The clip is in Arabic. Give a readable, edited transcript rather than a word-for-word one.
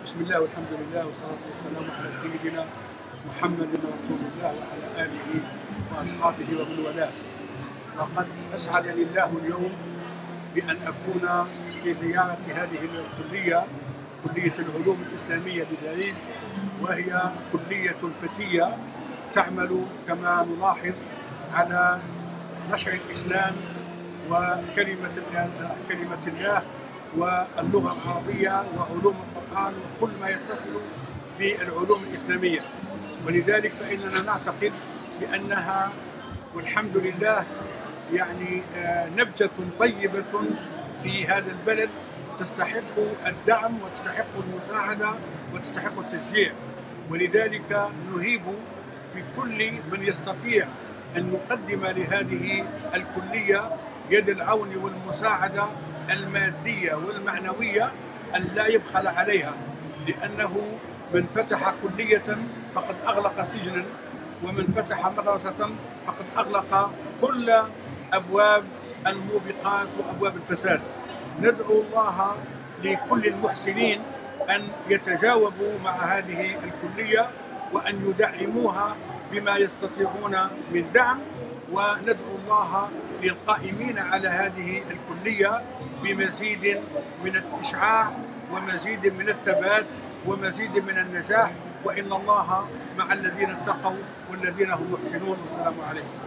بسم الله والحمد لله والصلاة والسلام على سيدنا محمد رسول الله وعلى آله وأصحابه ومن والاه. وقد أسعدني الله اليوم بأن أكون في زيارة هذه الكلية، كلية العلوم الإسلامية بباريس، وهي كلية فتية تعمل كما نلاحظ على نشر الإسلام وكلمة الله واللغة العربية وعلوم القرآن وكل ما يتصل بالعلوم الإسلامية. ولذلك فإننا نعتقد بأنها والحمد لله يعني نبتة طيبة في هذا البلد تستحق الدعم وتستحق المساعدة وتستحق التشجيع. ولذلك نهيب بكل من يستطيع أن يقدم لهذه الكلية يد العون والمساعدة المادية والمعنوية أن لا يبخل عليها، لأنه من فتح كلية فقد أغلق سجنا، ومن فتح مدرسة فقد أغلق كل أبواب الموبقات وأبواب الفساد. ندعو الله لكل المحسنين أن يتجاوبوا مع هذه الكلية وأن يدعموها بما يستطيعون من دعم، وندعو الله للقائمين على هذه الكلية بمزيد من الإشعاع ومزيد من الثبات ومزيد من النجاح، وإن الله مع الذين اتقوا والذين هم محسنون. والسلام عليكم.